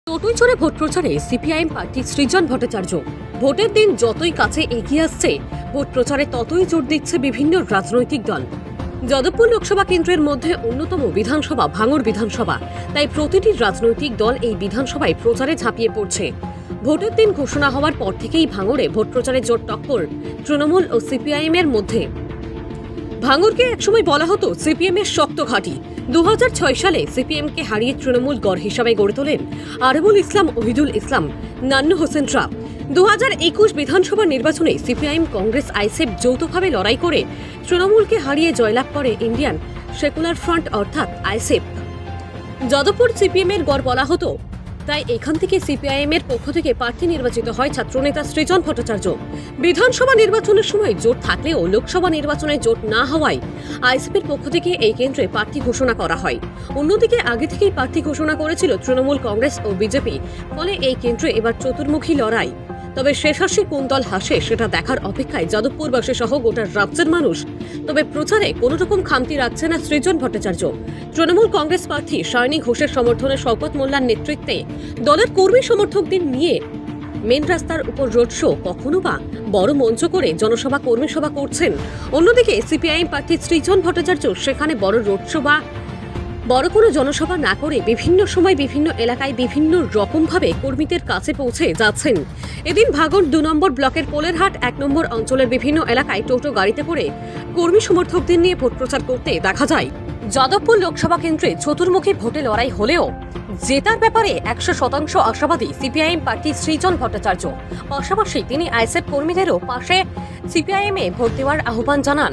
টোটোই চড়ে ভোট প্রচারে সিপিআইএম প্রার্থী সৃজন ভট্টাচার্য। ভোটের দিন যতই কাছে এগিয়ে আসছে, ভোট প্রচারে ততই জোর দিচ্ছে বিভিন্ন রাজনৈতিক দল। যাদবপুর লোকসভা কেন্দ্রের মধ্যে অন্যতম বিধানসভা ভাঙড় বিধানসভা, তাই প্রতিটি রাজনৈতিক দল এই বিধানসভায় প্রচারে ঝাঁপিয়ে পড়ছে। ভোটের দিন ঘোষণা হওয়ার পর থেকেই ভাঙড়ে ভোট প্রচারে জোর টক্কর তৃণমূল ও সিপিআইএম এর মধ্যে। ভাঙড়কে একসময় বলা হতো সিপিএম এর শক্ত ঘাঁটি। 2006 সালে সিপিএমকে হারিয়ে তৃণমূল গড় হিসাবে গড়ে তোলেন আরবুল ইসলাম, ওহিদুল ইসলাম, নান্নু হোসেনরা। 2021 বিধানসভা নির্বাচনে সিপিআইএম, কংগ্রেস, আইএসএফ যৌথভাবে লড়াই করে তৃণমূলকে হারিয়ে জয়লাভ করে ইন্ডিয়ান সেকুলার ফ্রন্ট অর্থাৎ আইএসএফ। যাদবপুর সিপিএম এর গড় বলা হতো, তাই এখান থেকে সিপিআইএম এর পক্ষ থেকে প্রার্থী নির্বাচিত হয় ছাত্রনেতা সৃজন ভট্টাচার্য। বিধানসভা নির্বাচনের সময় জোট থাকলেও লোকসভা নির্বাচনে জোট না হওয়ায় আইএসএফ এর পক্ষ থেকে এই কেন্দ্রে প্রার্থী ঘোষণা করা হয়। অন্যদিকে আগে থেকেই প্রার্থী ঘোষণা করেছিল তৃণমূল, কংগ্রেস ও বিজেপি, ফলে এই কেন্দ্রে এবার চতুর্মুখী লড়াই। তবে শেষ হাসি কোন দল হাসে সেটা দেখার অপেক্ষায় যাদবপুরবাসী সহ গোটা রাজ্যের মানুষ। তবে প্রচারে কোনো রকম খামতি রাখছে না সৃজন ভট্টাচার্য। তৃণমূল কংগ্রেস প্রার্থী সায়নী ঘোষের সমর্থনে শওকত মোল্লার নেতৃত্বে দলের কর্মী সমর্থকদের নিয়ে মেন রাস্তার উপর রোড শো, কখনো বা বড় মঞ্চ করে জনসভা, কর্মী সভা করছেন। অন্যদিকে সিপিআইএম প্রার্থী সৃজন ভট্টাচার্য সেখানে বড় রোড শো বা বড় কোনো জনসভা না করে বিভিন্ন সময় বিভিন্ন এলাকায় বিভিন্ন রকমভাবে কর্মীদের কাছে পৌঁছে যাচ্ছেন। এদিন ভাঙড় 2 নম্বর ব্লকের পোলেরহাট 1 নম্বর অঞ্চলের বিভিন্ন এলাকায় টোটো গাড়িতে করে কর্মী সমর্থকদের নিয়ে ভোট প্রচার করতে দেখা যায়। যাদবপুর লোকসভা কেন্দ্রে চতুর্মুখী ভোটে লড়াই হলেও জেতার ব্যাপারে 100% আশাবাদী সিপিআইএম প্রার্থী সৃজন ভট্টাচার্য। পাশাপাশি তিনি আইএসএফ কর্মীদেরও পাশে সিপিআইএম এ ভোট দেওয়ার আহ্বান জানান।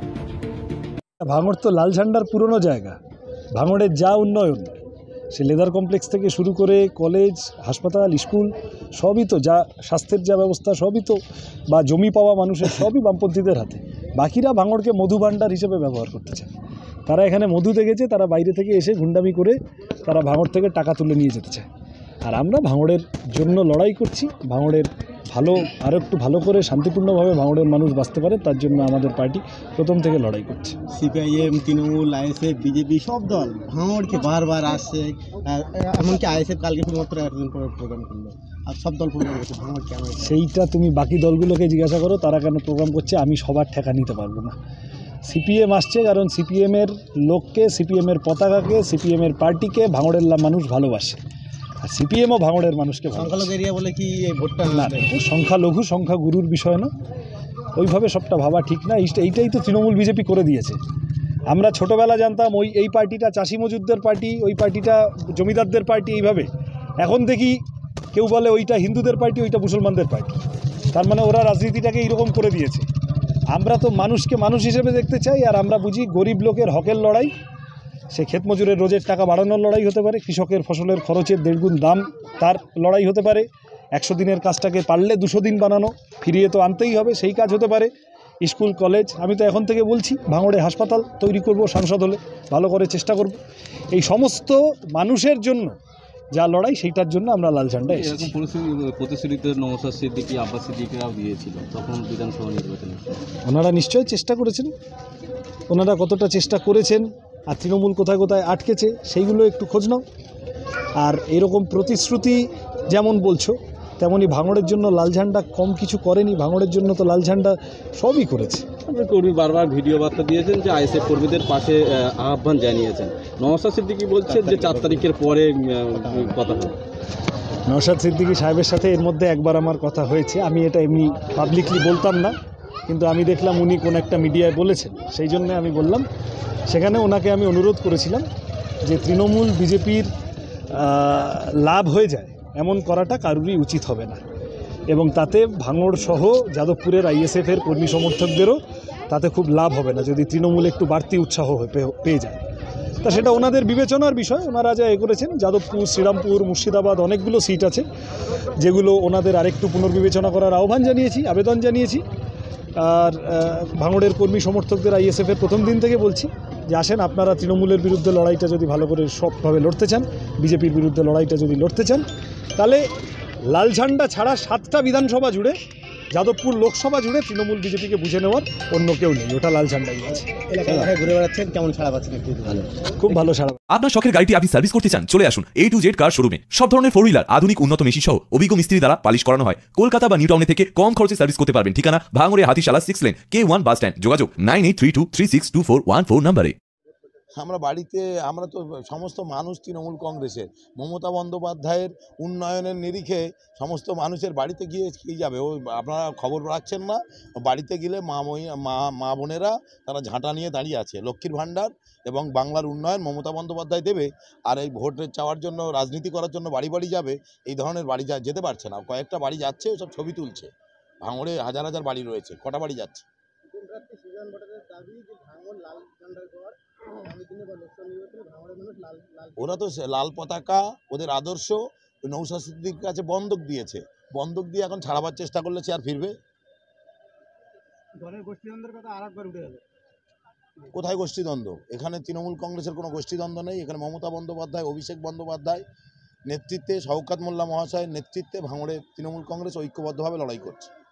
ভাঙড় তো লাল ঝান্ডার পুরনো জায়গা। ভাঙড়ের যা উন্নয়ন, সে লেদার কমপ্লেক্স থেকে শুরু করে কলেজ, হাসপাতাল, স্কুল, সবই তো, যা স্বাস্থ্যের যা ব্যবস্থা, সবই তো, বা জমি পাওয়া মানুষের, সবই বামপন্থীদের হাতে। বাকিরা ভাঙড়কে মধু ভাণ্ডার হিসেবে ব্যবহার করতে চায়। তারা এখানে মধু দেখেছে, তারা বাইরে থেকে এসে গুন্ডামি করে তারা ভাঙড় থেকে টাকা তুলে নিয়ে যেতে চায়। আর আমরা ভাঙড়ের জন্য লড়াই করছি। ভাঙড়ের ভালো, আরও একটু ভালো করে শান্তিপূর্ণভাবে ভাঙড়ের মানুষ বাঁচতে পারে, তার জন্য আমাদের পার্টি প্রথম থেকে লড়াই করছে। সিপিআইএম, তৃণমূল, আইএসএফ, বিজেপি সব দল ভাঙড়কে বারবার আসছে। এমনকি আইএসএফ কালকে শুধুমাত্র একজন প্রোগ্রাম করলো, আর সব দল প্রোগ্রাম করছে। ভাঙড় কেন? সেইটা তুমি বাকি দলগুলোকে জিজ্ঞাসা করো, তারা কেন প্রোগ্রাম করছে। আমি সবার ঠেকা নিতে পারবো না। সিপিএম আসছে কারণ সিপিএমের লোককে, সিপিএমের পতাকাকে, সিপিএমের পার্টিকে ভাঙড়ের মানুষ ভালোবাসে। আর সিপিএমও ভাঙড়ের মানুষকে সংখ্যালঘু এরিয়া বলে কি এই ভোটটা না, সংখ্যালঘু সংখ্যাগুরুর বিষয় না, ওইভাবে সবটা ভাবা ঠিক না। এইটাই তো তৃণমূল বিজেপি করে দিয়েছে। আমরা ছোটোবেলা জানতাম এই পার্টিটা চাষি মজুরদের পার্টি, ওই পার্টিটা জমিদারদের পার্টি, এইভাবে। এখন দেখি কেউ বলে ওইটা হিন্দুদের পার্টি, ওইটা মুসলমানদের পার্টি। তার মানে ওরা রাজনীতিটাকে এইরকম করে দিয়েছে। আমরা তো মানুষকে মানুষ হিসেবে দেখতে চাই। আর আমরা বুঝি গরিব লোকের হকের লড়াই, সে ক্ষেত মজুরের রোজের টাকা বাড়ানোর লড়াই হতে পারে, কৃষকের ফসলের খরচের 1.5 গুণ দাম তার লড়াই হতে পারে, 100 দিনের কাজটাকে পারলে 200 দিন বানানো, ফিরিয়ে তো আনতেই হবে, সেই কাজ হতে পারে। স্কুল, কলেজ, আমি তো এখন থেকে বলছি ভাঙড়ে হাসপাতাল তৈরি করব, সাংসদ হলে ভালো করে চেষ্টা করব। এই সমস্ত মানুষের জন্য যা লড়াই, সেইটার জন্য আমরা লাল ঝান্ডা এসেছি। প্রতিশ্রুতিতে নওশাদ সিদ্দিকী, আব্বাস সিদ্দিকীরাও দিয়েছিল তখন বিধানসভা নির্বাচনে। ওনারা নিশ্চয়ই চেষ্টা করেছেন। ওনারা কতটা চেষ্টা করেছেন আর তৃণমূল কোথায় কোথায় আটকেছে সেইগুলো একটু খোঁজ নাও। আর এরকম প্রতিশ্রুতি যেমন বলছো, তেমনই ভাঙড়ের জন্য লাল ঝান্ডা কম কিছু করেনি। ভাঙড়ের জন্য তো লাল ঝান্ডা সবই করেছে। কর্মী বারবার ভিডিও বার্তা দিয়েছেন যে আইএসএফ কর্মীদের পাশে আহ্বান জানিয়েছেন। নওশাদ সিদ্দিকী বলছেন যে 4 তারিখের পরে কথা হবে। নওশাদ সিদ্দিকী সাহেবের সাথে এর মধ্যে একবার আমার কথা হয়েছে। আমি এটা এমনি পাবলিকলি বলতাম না, কিন্তু আমি দেখলাম উনি কোন একটা মিডিয়ায় বলেছেন, সেই জন্য আমি বললাম। সেখানে ওনাকে আমি অনুরোধ করেছিলাম যে তৃণমূল বিজেপির লাভ হয়ে যায় এমন করাটা কারোরই উচিত হবে না, এবং তাতে ভাঙড় সহ যাদবপুরের আইএসএফের কর্মী সমর্থকদেরও তাতে খুব লাভ হবে না যদি তৃণমূল একটু বাড়তি উৎসাহ পেয়ে যায়। তা সেটা ওনাদের বিবেচনার বিষয়। ওনারা যা করেছেন, যাদবপুর, শ্রীরামপুর, মুর্শিদাবাদ অনেকগুলো সিট আছে যেগুলো ওনাদের আরেকটু পুনর্বিবেচনা করার আহ্বান জানিয়েছি, আবেদন জানিয়েছি। আর ভাঙড়ের কর্মী সমর্থকদের আইএসএফের প্রথম দিন থেকে বলছি যে আসেন, আপনারা তৃণমূলের বিরুদ্ধে লড়াইটা যদি ভালো করে সবভাবে লড়তে চান, বিজেপির বিরুদ্ধে লড়াইটা যদি লড়তে চান, তাহলে লাল ঝান্ডা ছাড়া 7টা বিধানসভা জুড়ে যাদবপুর লোকসভা জুড়ে তৃণমূল বিজেপিকে বুঝে নেওয়ার অন্য কেউ নেই, ওটা লাল ঝান্ডাই আছে। এলাকায় ঘুরে বেড়াচ্ছেন, কেমন ছাড়া পাচ্ছেন একটু ভালো? খুব ভালো সাড়া। আপনার শখের গাড়িটি আপনি সার্ভিস করতে চান, চলে আসুন A to Z কার শোরুমে। সব ধরনের 4 হুইলার, আধুনিক উন্নত মেশিন সহ অভিজ্ঞ মিস্ত্রি দ্বারা পালিশ করানো হয়। কলকাতা বা নিউ টাউনে থেকে কম খরচে সার্ভিস করতে পারবেন। ঠিকানা ভাঙড়ে Hatishala 6 lane K1 bus stand. যোগাযোগ 9832362414 নম্বরে। আমরা তো সমস্ত মানুষ তৃণমূল কংগ্রেসের, মমতা বন্দ্যোপাধ্যায়ের উন্নয়নের নিরিখে সমস্ত মানুষের বাড়িতে গিয়ে কী যাবে, ও আপনারা খবর রাখছেন না? বাড়িতে গেলে মা বোনেরা তারা ঝাঁটা নিয়ে দাঁড়িয়ে আছে। লক্ষ্মীর ভাণ্ডার এবং বাংলার উন্নয়ন মমতা বন্দ্যোপাধ্যায় দেবে, আর এই ভোটের চাওয়ার জন্য, রাজনীতি করার জন্য বাড়ি বাড়ি যাবে, এই ধরনের বাড়ি যেতে পারছে না। কয়েকটা বাড়ি যাচ্ছে, সব ছবি তুলছে। ভাঙড়ে হাজার হাজার বাড়ি রয়েছে, কটা বাড়ি যাচ্ছে? ওরা তো লাল পতাকা, ওদের আদর্শ, নৌশাদ সিদ্দিকীর কাছে বন্দুক দিয়েছে। বন্দুক দিয়ে এখন ছাড়াবার চেষ্টা করলে সে আর ফিরবে? কোথায় গোষ্ঠীদ্বন্দ্ব? এখানে তৃণমূল কংগ্রেসের কোনো গোষ্ঠীদ্বন্দ্ব নেই। এখানে মমতা বন্দ্যোপাধ্যায়, অভিষেক বন্দ্যোপাধ্যায় নেতৃত্বে, শওকত মোল্লা মহাশয়ের নেতৃত্বে ভাঙড়ে তৃণমূল কংগ্রেস ঐক্যবদ্ধভাবে লড়াই করছে।